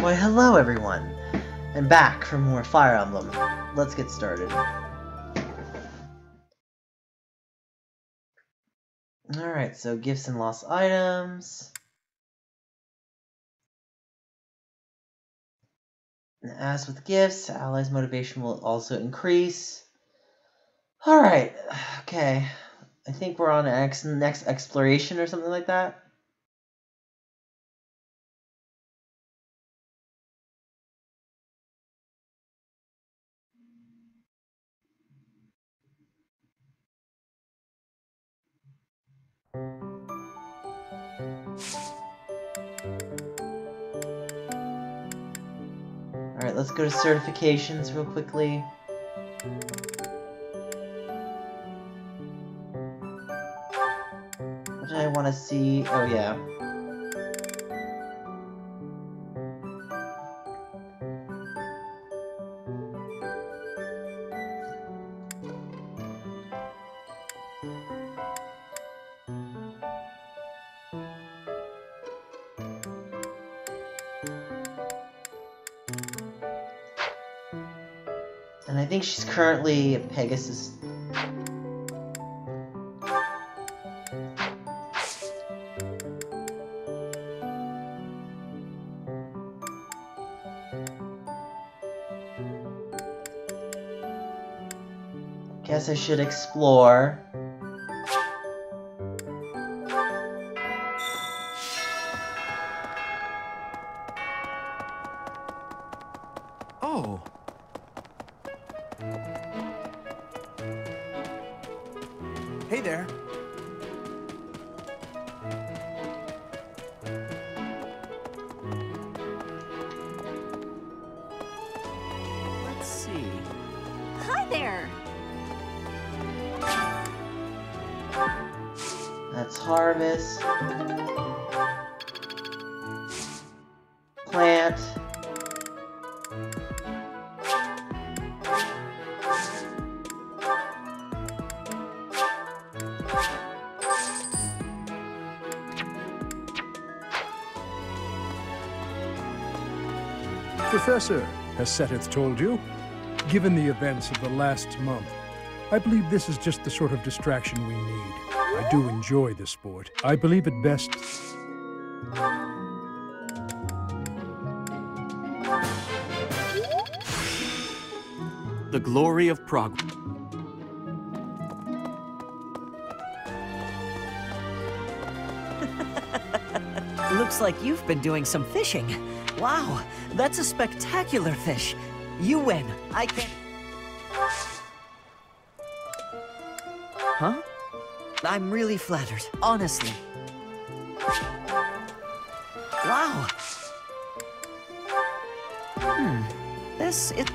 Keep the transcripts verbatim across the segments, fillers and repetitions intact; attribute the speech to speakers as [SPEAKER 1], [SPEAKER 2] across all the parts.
[SPEAKER 1] Why, hello everyone! And back for more Fire Emblem. Let's get started. Alright, so gifts and lost items. And as with gifts, allies' motivation will also increase. Alright, okay. I think we're on X next exploration or something like that. Alright, let's go to certifications real quickly. What did I want to see? Oh, yeah. And I think she's currently a Pegasus. Guess I should explore.
[SPEAKER 2] Oh. Hey there. Let's see.
[SPEAKER 3] Hi there.
[SPEAKER 1] That's harvest. Plant.
[SPEAKER 4] Professor, has Seteth told you? Given the events of the last month, I believe this is just the sort of distraction we need. I do enjoy the sport. I believe it best.
[SPEAKER 2] The glory of progress.
[SPEAKER 5] Looks like you've been doing some fishing. Wow, that's a spectacular fish. You win. I can't... Huh? I'm really flattered, honestly. Wow. Hmm. This is...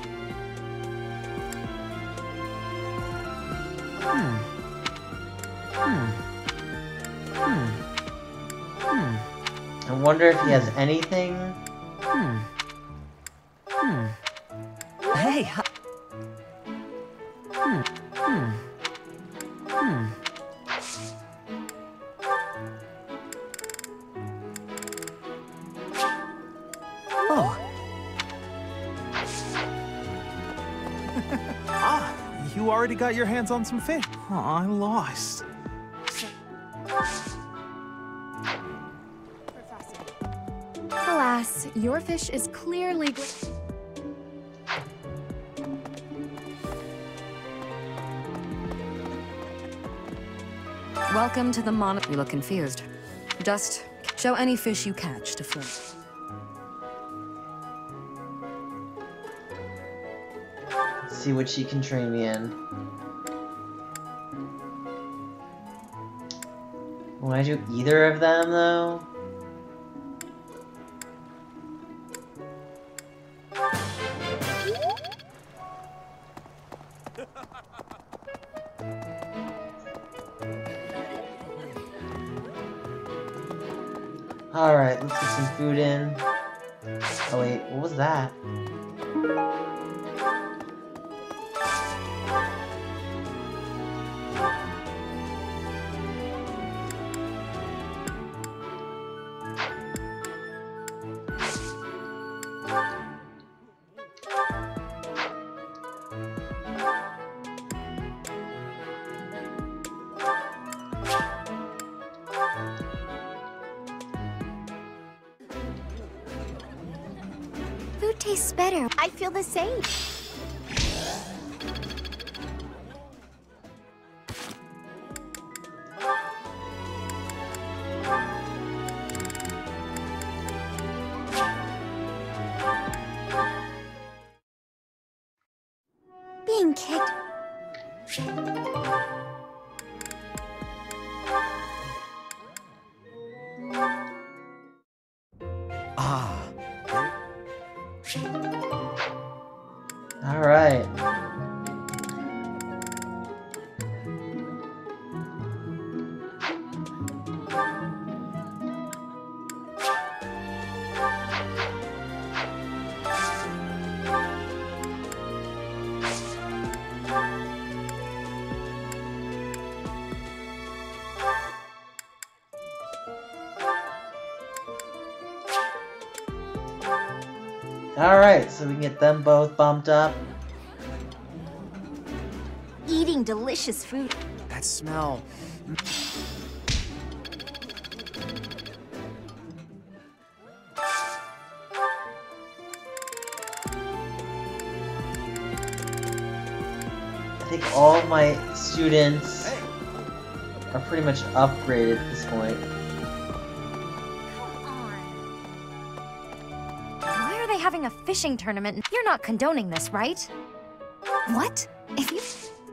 [SPEAKER 5] Hmm. Hmm. Hmm. Hmm.
[SPEAKER 1] I wonder if he has anything.
[SPEAKER 5] Hmm. Hmm. Hey. huh- Hmm. Hmm. Hmm. Oh.
[SPEAKER 2] Ah, you already got your hands on some fish. Oh, I'm lost.
[SPEAKER 3] Alas, your fish is clearly... gl- Welcome to the mon- You look confused. Just show any fish you catch to Flint.
[SPEAKER 1] Let's see what she can train me in. Will I do either of them, though? Alright, let's get some food in. Oh wait, what was that?
[SPEAKER 6] tastes better. I feel the same. Being kicked.
[SPEAKER 5] Ah.
[SPEAKER 1] All right. Alright, so we can get them both bumped up.
[SPEAKER 6] Eating delicious food.
[SPEAKER 2] That smell.
[SPEAKER 1] I think all my students are pretty much upgraded at this point.
[SPEAKER 7] Why are they having a fishing tournament? You're not condoning this, right? What? If you...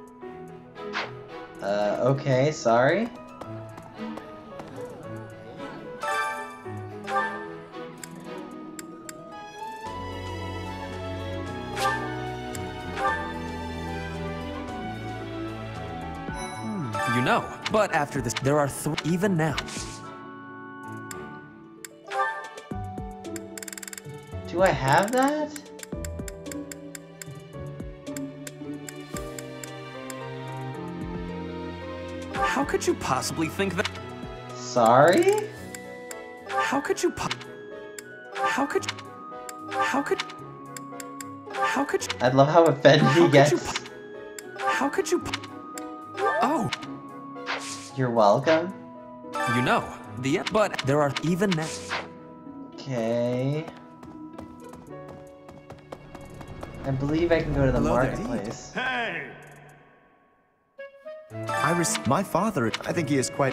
[SPEAKER 1] Uh, okay, sorry.
[SPEAKER 5] You know, but after this, there are three even now.
[SPEAKER 1] Do I have that?
[SPEAKER 5] How could you possibly think that?
[SPEAKER 1] Sorry?
[SPEAKER 5] How could you po- How could you... How could... How could you...
[SPEAKER 1] I love how offended
[SPEAKER 5] How
[SPEAKER 1] he
[SPEAKER 5] could
[SPEAKER 1] gets.
[SPEAKER 5] you po- How could you po- Oh,
[SPEAKER 1] You're welcome.
[SPEAKER 5] you know, the... But there are even now.
[SPEAKER 1] Okay. I believe I can go to the
[SPEAKER 2] Hello there.
[SPEAKER 1] marketplace.
[SPEAKER 2] I res- my father, I think he is quite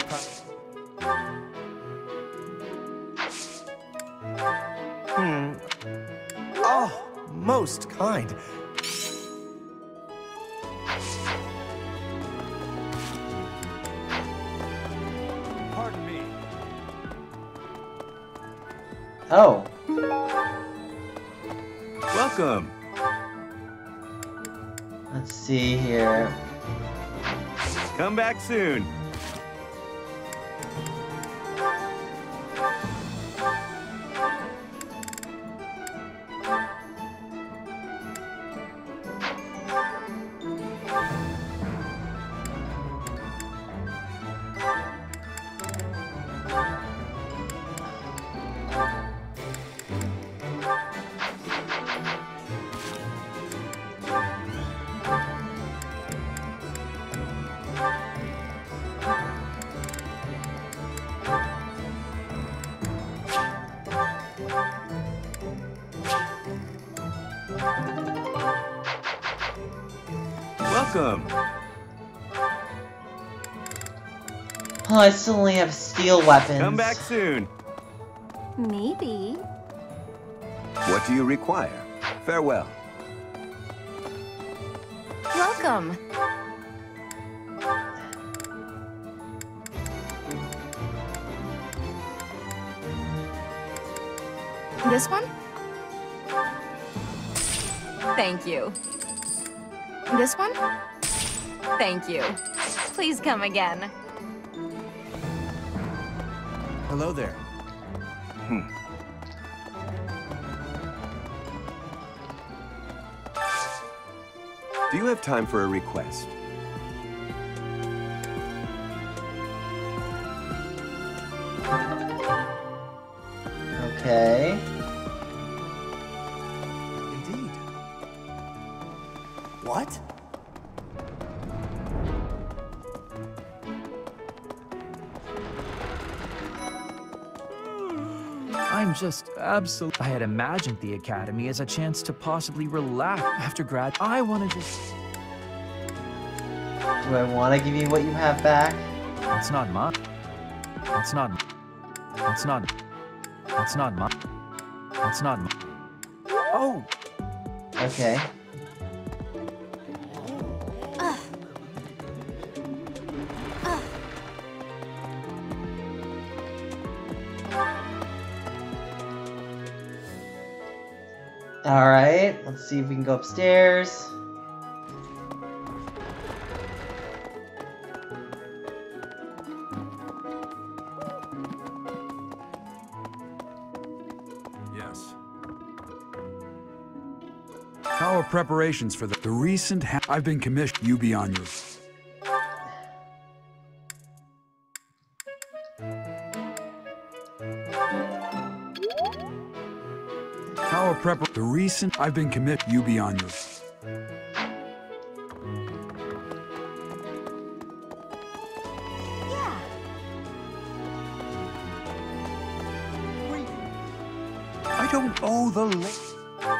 [SPEAKER 2] Hmm. Oh, most kind. Pardon me.
[SPEAKER 1] Oh,
[SPEAKER 2] Welcome.
[SPEAKER 1] let's see here.
[SPEAKER 2] Come back soon. Welcome.
[SPEAKER 1] Oh, I still only have steel weapons.
[SPEAKER 2] Come back soon.
[SPEAKER 6] Maybe.
[SPEAKER 8] What do you require? Farewell.
[SPEAKER 7] Welcome. This one? Thank you. This one? Thank you. Please come again.
[SPEAKER 2] Hello there.
[SPEAKER 8] Hmm. Do you have time for a request?
[SPEAKER 1] Okay.
[SPEAKER 2] Indeed. What? I'm just absolutely... I had imagined the academy as a chance to possibly relax after grad. I want to just...
[SPEAKER 1] Do I want to give you what you have back?
[SPEAKER 2] That's not mine. That's not... That's not... That's not mine. That's not mine. Oh!
[SPEAKER 1] Okay. Alright, let's see if we can go upstairs.
[SPEAKER 9] Yes. How are preparations for the, the recent ha- I've been commissioned. You be on your... How are prep the recent I've been commit you be on your
[SPEAKER 6] Yeah.
[SPEAKER 9] I don't owe the la-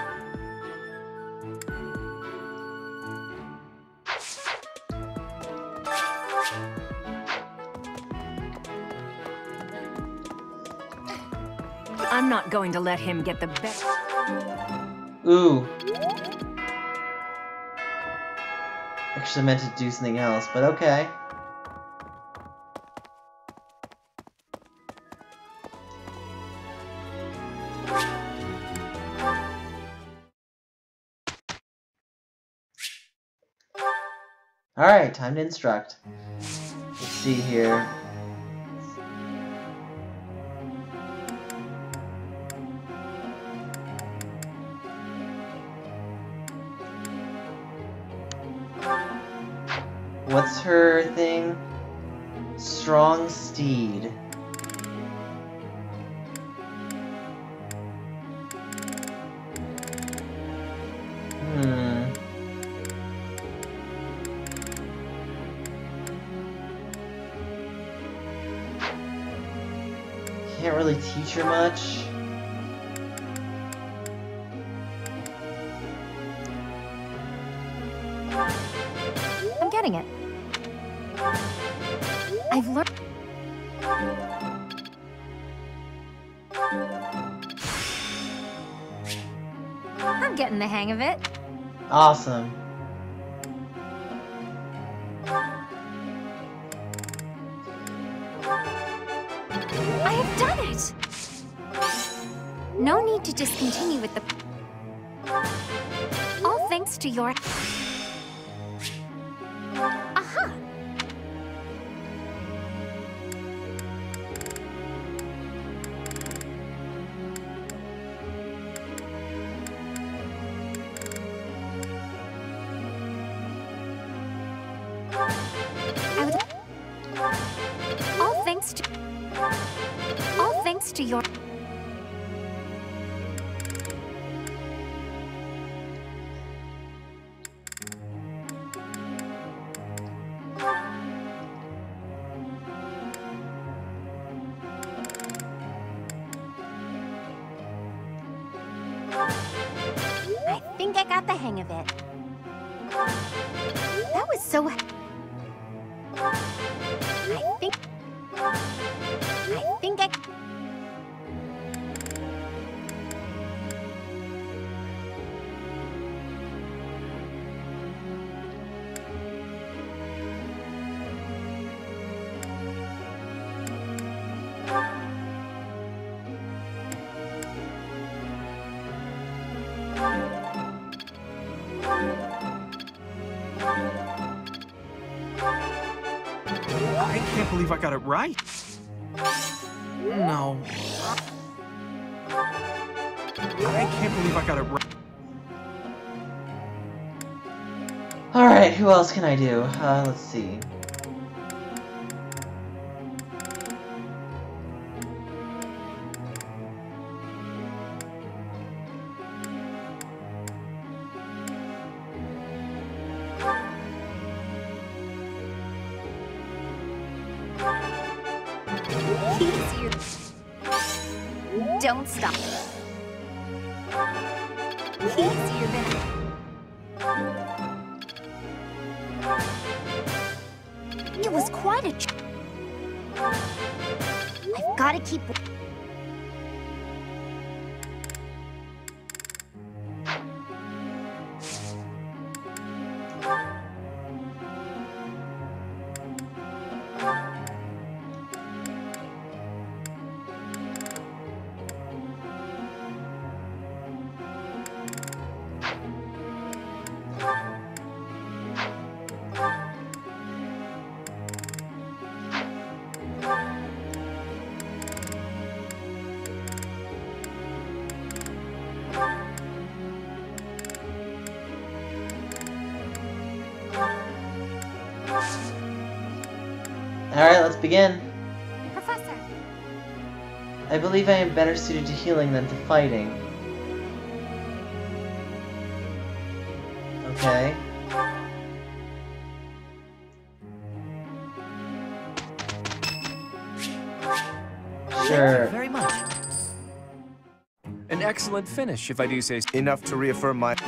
[SPEAKER 3] I'm not going to let him get the best.
[SPEAKER 1] Ooh. Actually, I meant to do something else, but okay. Alright, time to instruct. Let's see here. What's her thing? Strong steed. Hmm. Can't really teach her much.
[SPEAKER 7] I'm getting it. I've learned... I'm getting the hang of it.
[SPEAKER 1] Awesome.
[SPEAKER 7] I have done it! No need to discontinue with the... All thanks to your... Aha! I would... All thanks to... All thanks to your... I think I got the hang of it. That was so... I think... I think I...
[SPEAKER 2] I can't believe I got it right. No. I can't believe I got it right.
[SPEAKER 1] Alright, who else can I do? Uh, let's see.
[SPEAKER 6] Easier. Don't stop. Easier than It was quite a ch I've got to keep...
[SPEAKER 1] Alright, let's begin.
[SPEAKER 7] Professor.
[SPEAKER 1] I believe I am better suited to healing than to fighting. Okay.
[SPEAKER 5] Thank
[SPEAKER 1] Sure.
[SPEAKER 5] you very much.
[SPEAKER 2] An excellent finish, if I do say so.
[SPEAKER 10] Enough to reaffirm my...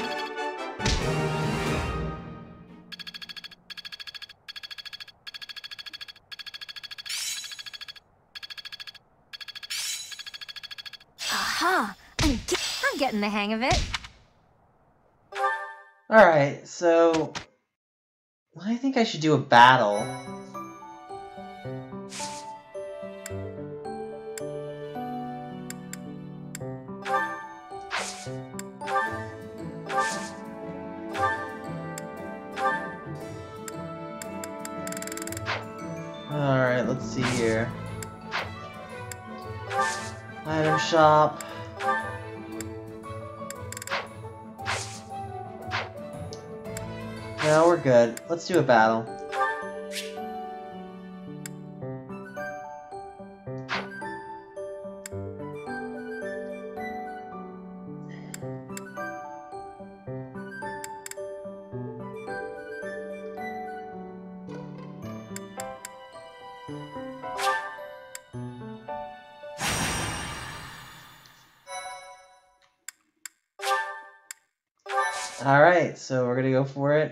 [SPEAKER 7] Aha! I'm, get I'm getting the hang of it.
[SPEAKER 1] Alright, so... I think I should do a battle. Alright, let's see here. Item shop. No, we're good. Let's do a battle. Alright, so we're gonna go for it.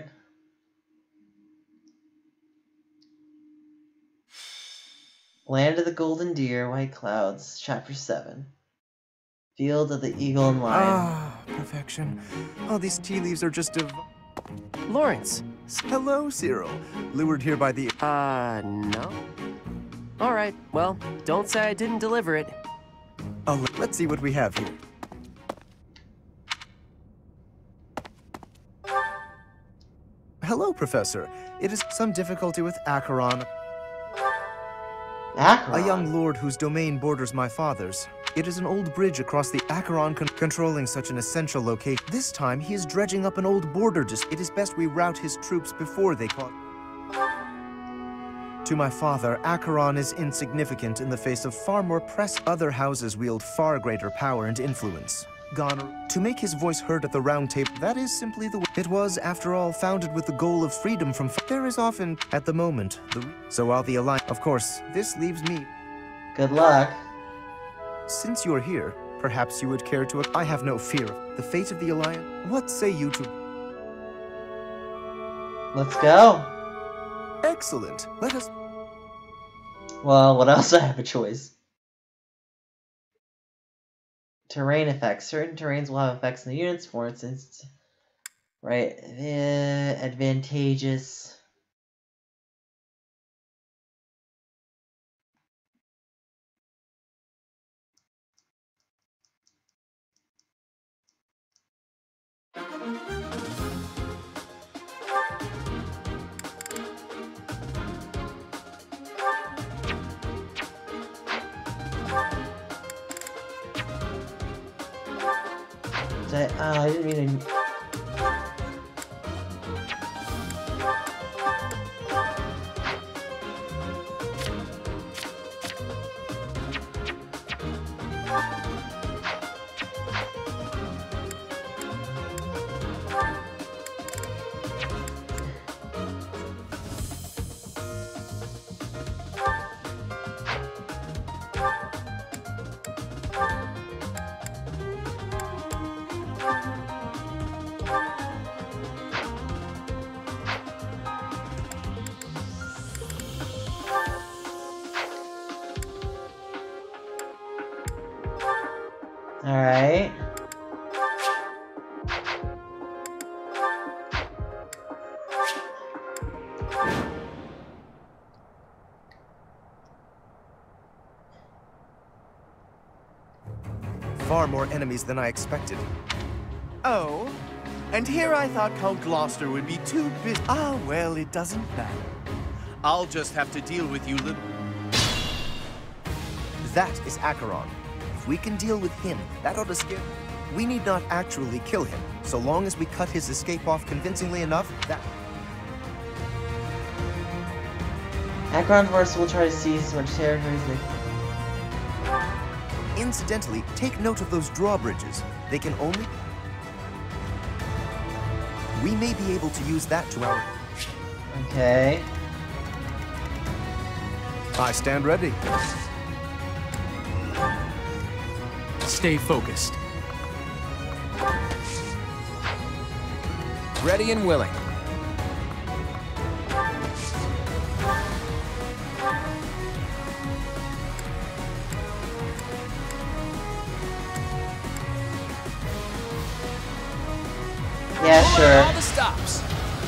[SPEAKER 1] Land of the Golden Deer, White Clouds, Chapter seven. Field of the Eagle and Lion.
[SPEAKER 10] Ah, perfection. All these tea leaves are just div...
[SPEAKER 11] Lawrence.
[SPEAKER 10] Hello, Cyril. Lured here by the...
[SPEAKER 11] Uh, no. All right, well, don't say I didn't deliver it.
[SPEAKER 10] Oh, let's see what we have here. Hello, Professor. It is some difficulty with Acheron.
[SPEAKER 1] Acheron?
[SPEAKER 10] A young lord whose domain borders my father's. It is an old bridge across the Acheron con controlling such an essential location. This time, he is dredging up an old border dispute. It is best we rout his troops before they caught. To my father, Acheron is insignificant in the face of far more press. Other houses wield far greater power and influence. Gone to make his voice heard at the round table. That is simply the way. It was, after all, founded with the goal of freedom from. There is often, at the moment, the. So while the alliance. Of course, this leaves me.
[SPEAKER 1] Good luck.
[SPEAKER 10] Since you're here, perhaps you would care to. I have no fear of the fate of the alliance. What say you to?
[SPEAKER 1] Let's go.
[SPEAKER 10] Excellent. Let us.
[SPEAKER 1] Well, what else? I have a choice. Terrain effects. Certain terrains will have effects in the units, for instance. Right. Uh, advantageous. I, uh, I didn't mean to... Alright.
[SPEAKER 10] Far more enemies than I expected.
[SPEAKER 12] Oh? And here I thought Count Gloucester would be too busy. Ah, well, it doesn't matter. I'll just have to deal with you little...
[SPEAKER 10] That is Acheron. If we can deal with him, that ought to scare... We need not actually kill him, so long as we cut his escape off convincingly enough, that...
[SPEAKER 1] Acheron's force will try to seize as much territory as they...
[SPEAKER 10] Incidentally, take note of those drawbridges. They can only... We may be able to use that to our...
[SPEAKER 1] Okay.
[SPEAKER 10] I stand ready.
[SPEAKER 2] Stay focused.
[SPEAKER 13] Ready and willing.
[SPEAKER 1] Yeah, sure.
[SPEAKER 13] All the stops.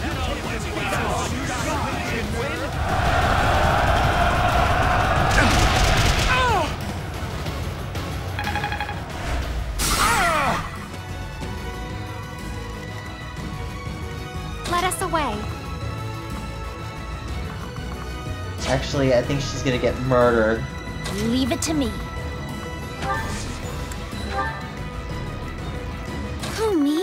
[SPEAKER 7] Let us away.
[SPEAKER 1] Actually, I think she's gonna get murdered.
[SPEAKER 6] Leave it to me. Who, me?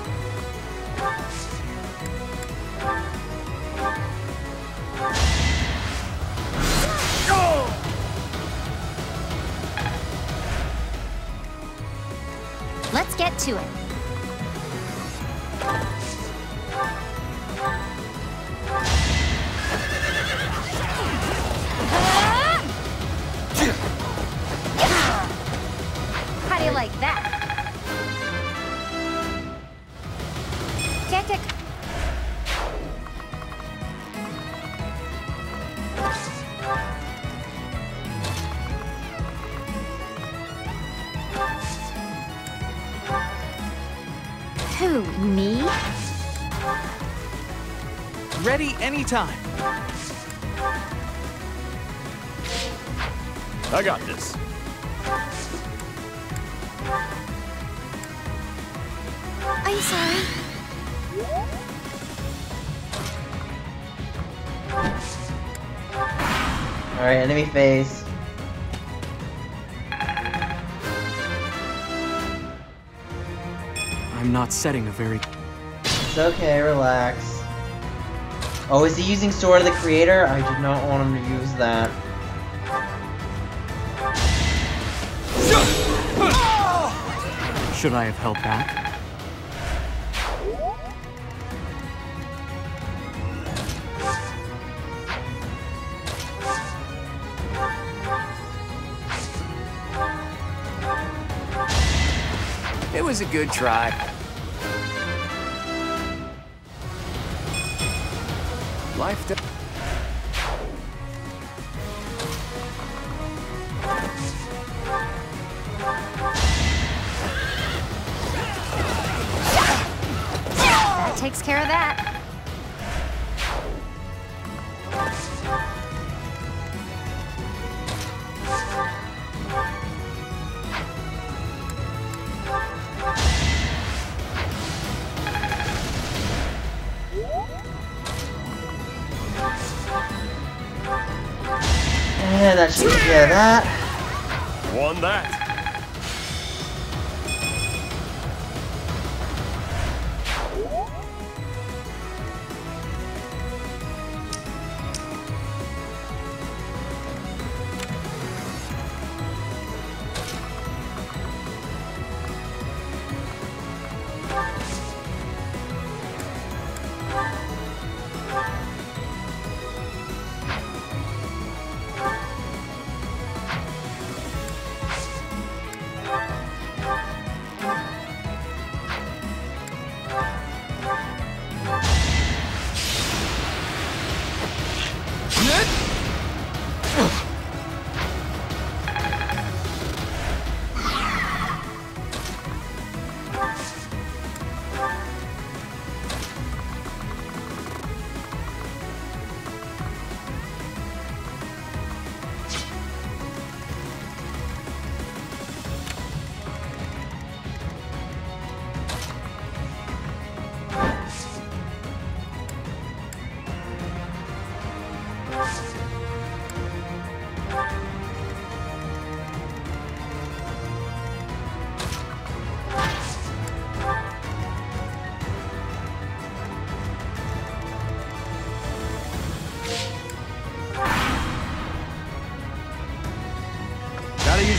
[SPEAKER 7] Let's get to it. How do you like that? Kick, kick. Who, me?
[SPEAKER 2] Ready anytime.
[SPEAKER 12] I got this.
[SPEAKER 6] I'm sorry.
[SPEAKER 1] Alright, enemy face.
[SPEAKER 2] I'm not setting a very...
[SPEAKER 1] It's okay, relax. Oh, is he using Sword of the Creator? I did not want him to use that.
[SPEAKER 2] Should I have held back?
[SPEAKER 13] It was a good try. Life does...
[SPEAKER 7] That takes care of that.
[SPEAKER 1] And that should take care of that.
[SPEAKER 12] Won that.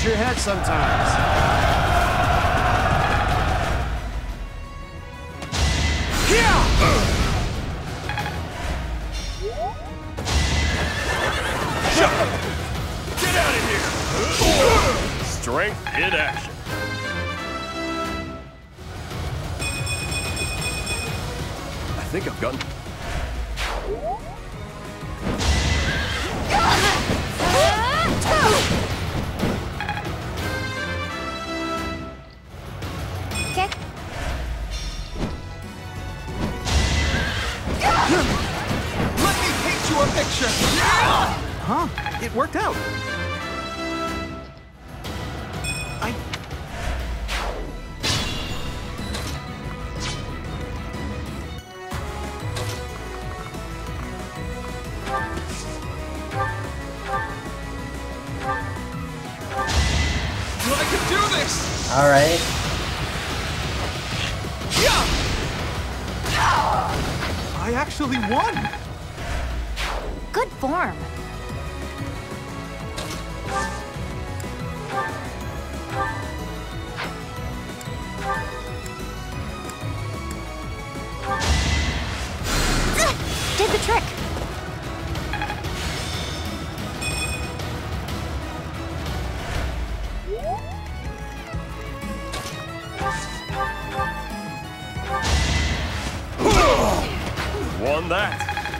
[SPEAKER 13] Use your head sometimes.
[SPEAKER 14] Get out of here! Strength in action. I think I've gotten...
[SPEAKER 7] Okay.
[SPEAKER 12] Let me paint you a picture!
[SPEAKER 9] Huh? It worked out.
[SPEAKER 12] I... I can do this!
[SPEAKER 1] All right.
[SPEAKER 9] I actually won.
[SPEAKER 7] Good form. Did the trick.
[SPEAKER 14] Won that.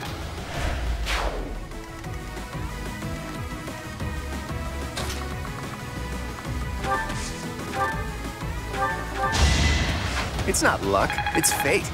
[SPEAKER 13] It's not luck, it's fate.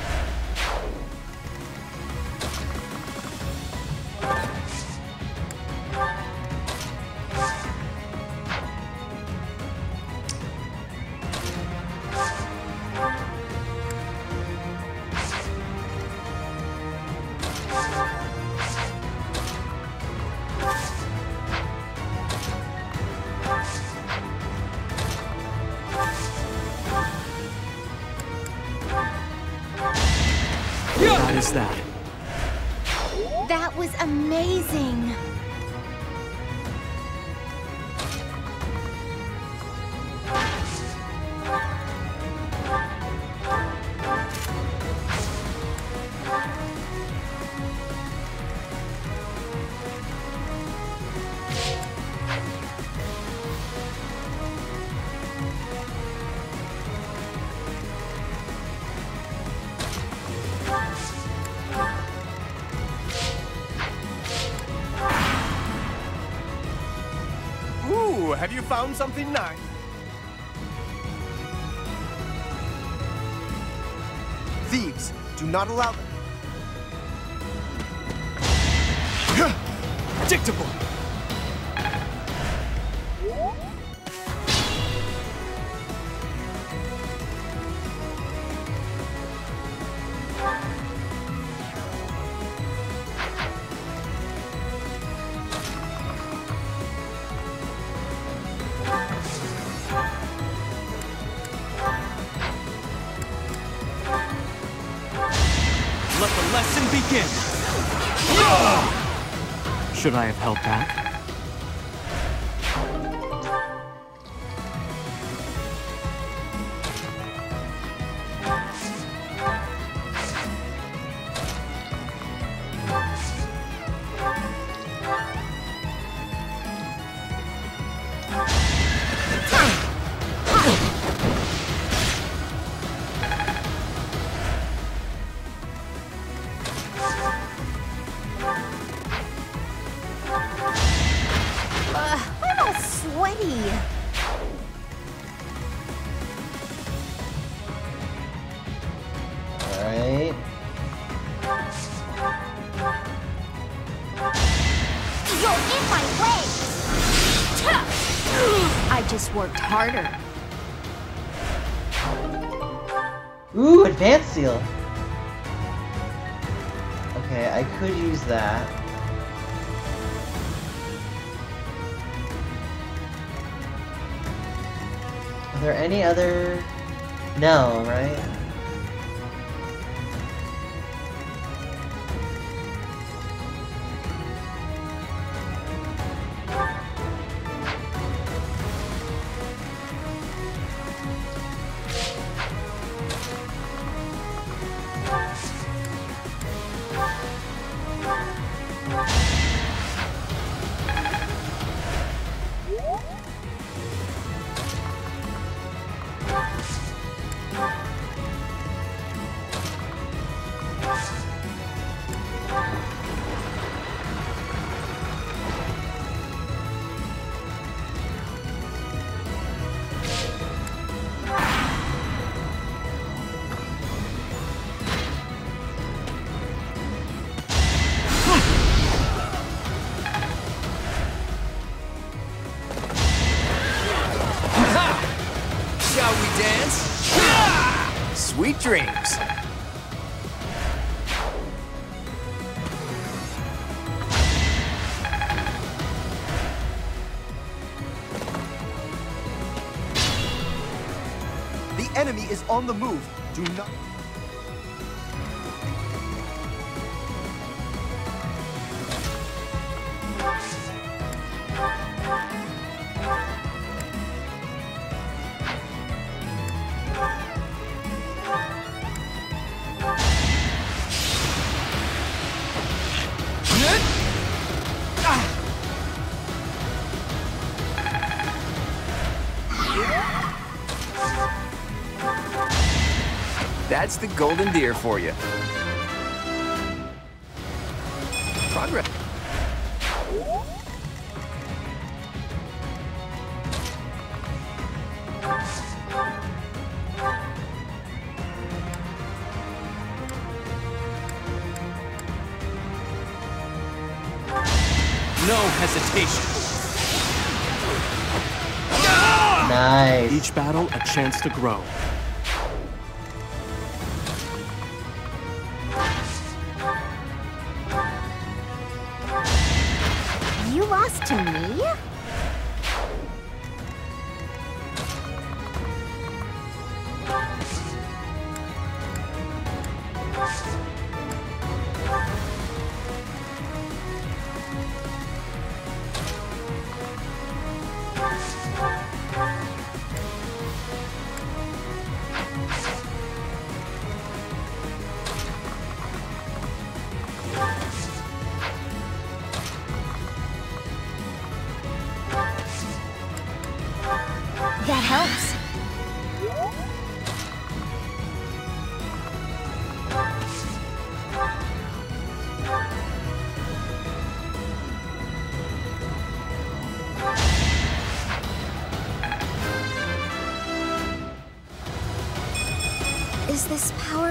[SPEAKER 11] What is that?
[SPEAKER 6] That was amazing.
[SPEAKER 12] Ooh, have you found something nice? Thieves, do not allow them.
[SPEAKER 11] Predictable. Let the lesson begin. Should I have held back?
[SPEAKER 1] Alright.
[SPEAKER 6] You're in my way! I just worked harder.
[SPEAKER 1] Ooh, advanced seal. Okay, I could use that. Are there any other... No, right?
[SPEAKER 13] Sweet dreams.
[SPEAKER 10] The enemy is on the move. Do not...
[SPEAKER 13] That's the golden deer for you. Progress.
[SPEAKER 14] No hesitation.
[SPEAKER 1] Nice.
[SPEAKER 14] Each battle a chance to grow.
[SPEAKER 6] You lost to me? That helps. Is this power?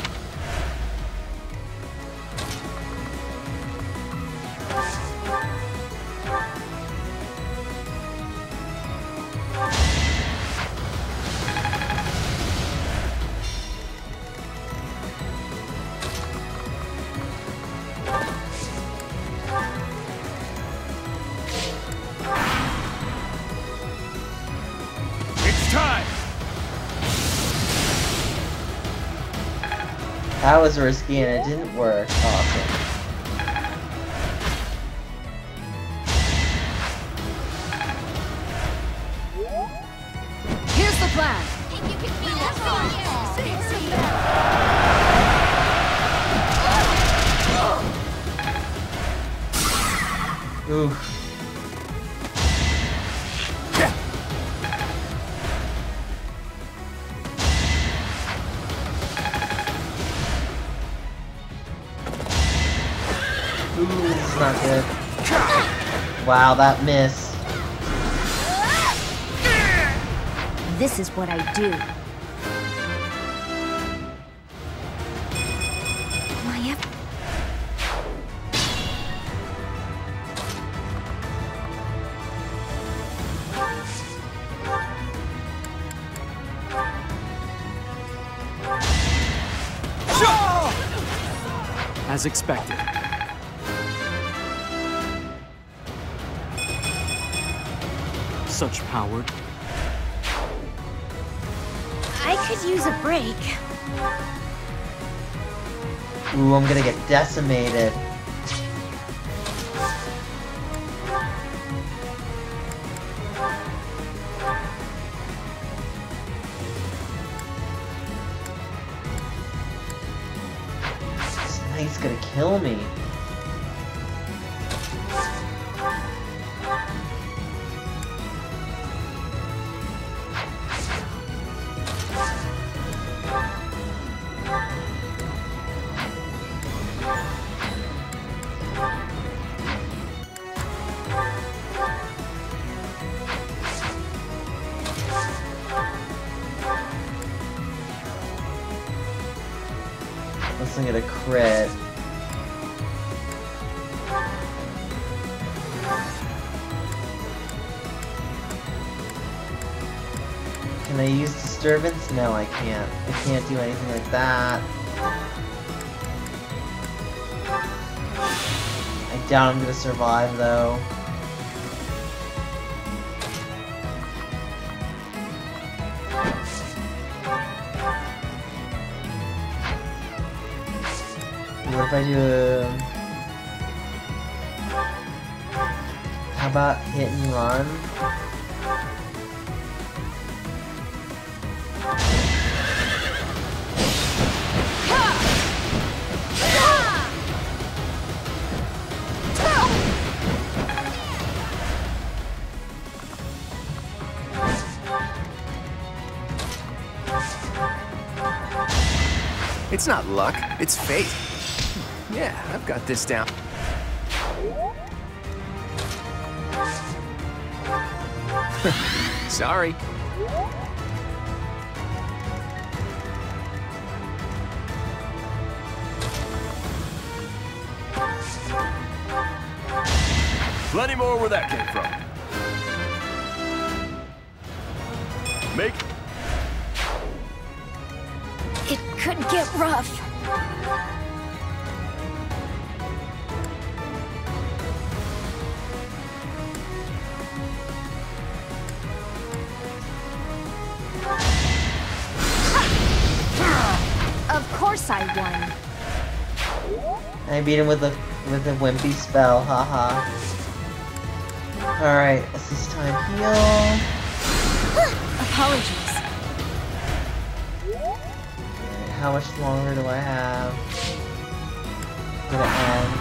[SPEAKER 14] It's time!
[SPEAKER 1] That was risky and it didn't work. Awesome.
[SPEAKER 3] Here's the plan.
[SPEAKER 1] Oof. Ooh, this is not good. Wow, that miss.
[SPEAKER 6] This is what I do. My eff-
[SPEAKER 14] As expected. Such power.
[SPEAKER 6] I could use a break.
[SPEAKER 1] Ooh, I'm gonna get decimated. This knight's gonna kill me. Let's get a crit. Can I use this disturbance? No, I can't. I can't do anything like that. I doubt I'm gonna survive though. What if I do a... How about hit and run?
[SPEAKER 13] It's not luck, it's fate. Yeah, I've got this down. Sorry.
[SPEAKER 14] Plenty more where that came from. Make...
[SPEAKER 6] It could get rough.
[SPEAKER 7] Of course I won.
[SPEAKER 1] I beat him with a with a wimpy spell, haha. Alright, let's this time heal.
[SPEAKER 6] Apologies.
[SPEAKER 1] How much longer do I have? I'm gonna end.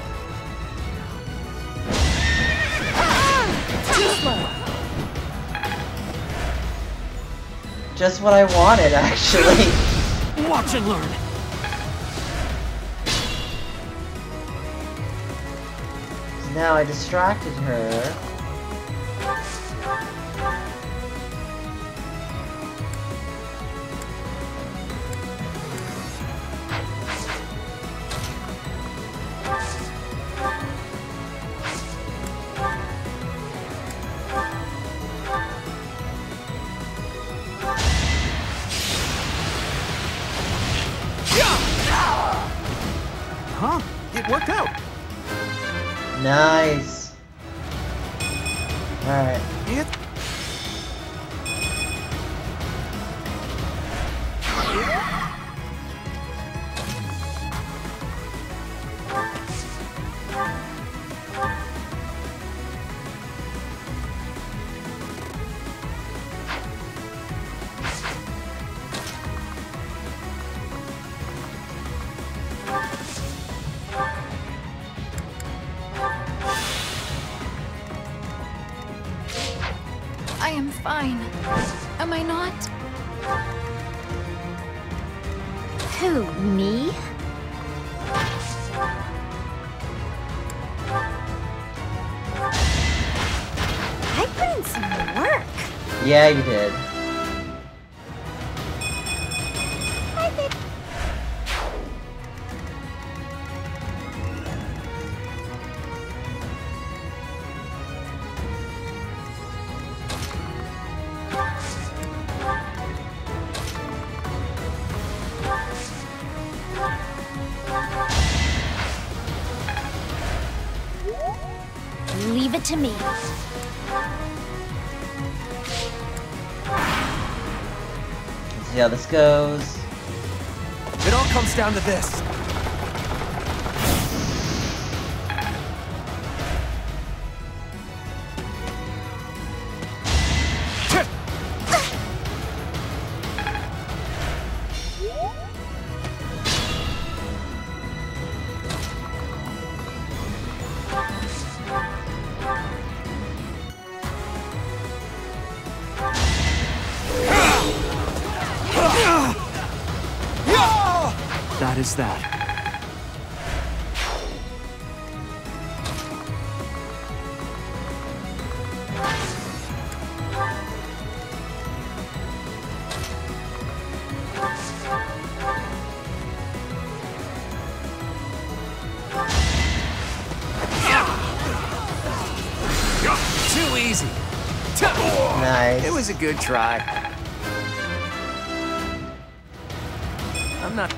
[SPEAKER 6] Too slow.
[SPEAKER 1] Just what I wanted, actually.
[SPEAKER 5] Watch and learn.
[SPEAKER 1] Now I distracted her.
[SPEAKER 13] Huh? It worked out.
[SPEAKER 1] Nice. Alright.
[SPEAKER 13] It...
[SPEAKER 7] I am fine. Am I not?
[SPEAKER 6] Who, me? I put in some work.
[SPEAKER 1] Yeah, you did.
[SPEAKER 6] I think... Leave it to me.
[SPEAKER 1] Let's see how this goes.
[SPEAKER 13] It all comes down to this.
[SPEAKER 2] That is that.
[SPEAKER 13] Too easy.
[SPEAKER 1] Nice.
[SPEAKER 13] It was a good try.
[SPEAKER 11] I'm not...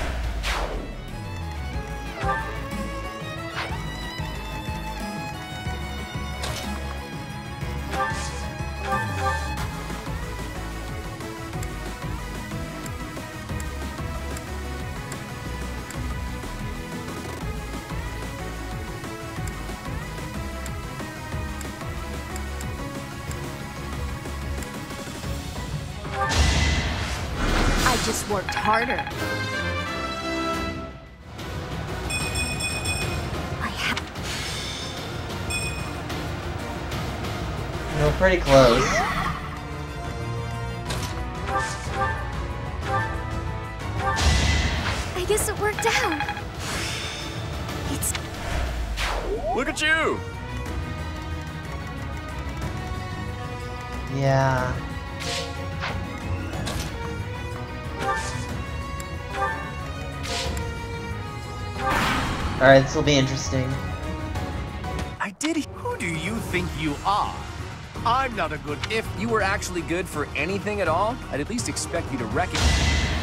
[SPEAKER 6] I just worked harder. I have...
[SPEAKER 1] No, pretty close.
[SPEAKER 6] I guess it worked out. It's...
[SPEAKER 14] Look at you!
[SPEAKER 1] Yeah. Alright, this will be interesting.
[SPEAKER 12] I did. Who do you think you are? I'm not a good.
[SPEAKER 13] If you were actually good for anything at all, I'd at least expect you to recognize.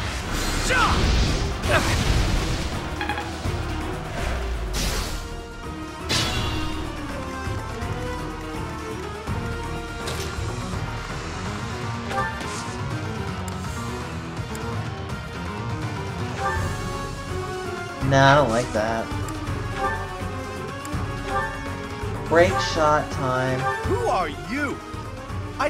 [SPEAKER 1] Nah, I don't like that. Break shot time.
[SPEAKER 12] Who are you? I.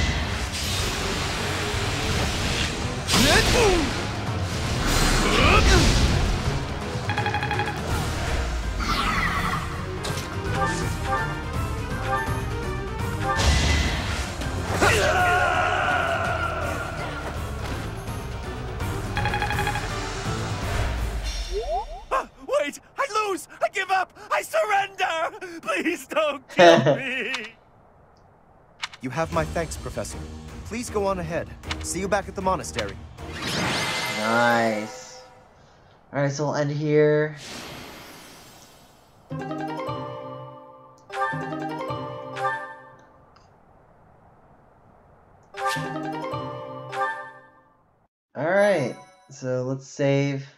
[SPEAKER 12] Wait! I lose! I give up! I surrender! Please don't kill me!
[SPEAKER 10] You have my thanks, Professor. Please go on ahead. See you back at the monastery.
[SPEAKER 1] Nice. Alright, so we'll end here. Alright, so let's save.